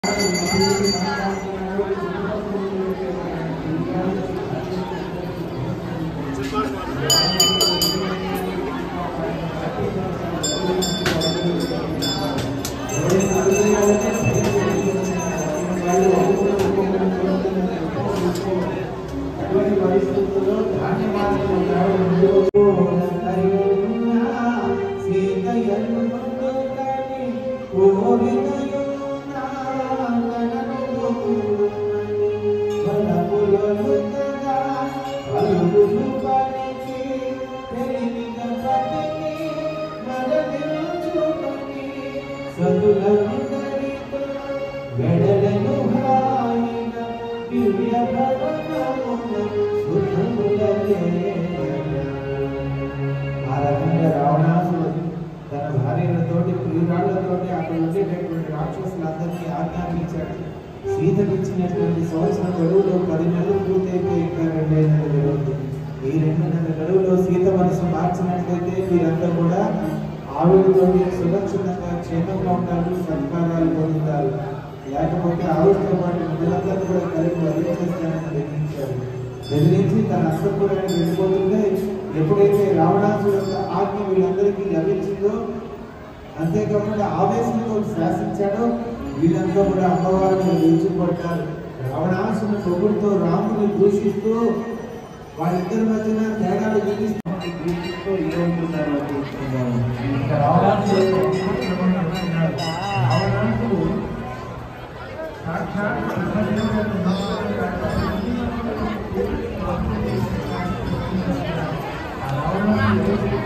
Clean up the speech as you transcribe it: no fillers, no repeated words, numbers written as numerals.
రావణాసుడు తన భార్యలతోటి ప్రియురాళ్లతోటి అక్కడ ఉండేటటువంటి రాక్షసులందరినీ ఆజ్ఞాపించాడు. సీతకిచ్చినటువంటి సంవత్సరం గడువులో 10 నెలలు పూర్తయిపోయి ఇంకా 2 నెలలు జరుగుతుంది. ఈ 2 నెలల గడువులో సీత మనసు మార్చినట్లయితే మీరంతా కూడా ఆవిడతోటి సురక్షితంగా క్షేమంగా ఉంటారు, సత్కారాలు పొందుతారు. లేకపోతే ఆవిడతో పాటు ప్రజలందరూ కూడా కలిపి వదిలించేస్తానని బెదిరించారు. బెదిరించి తన అస్తపురానికి వెళ్ళిపోతుంటే ఎప్పుడైతే రావణాసుడు యొక్క ఆజ్ఞ వీళ్ళందరికీ లభించిందో, అంతేకాకుండా ఆవేశంతో శాసించాడో, వీళ్ళంతా కూడా అమ్మవారిని విడిచిపడ్డారు. రావణాసుని పొగుడుతో రాముని దూషిస్తూ వాళ్ళిద్దరి మధ్యన తేడాలు చూపిస్తూ ఏమవుతున్నారు ఇంకా రావణాసుడు సాక్షాత్ రావణాసుడు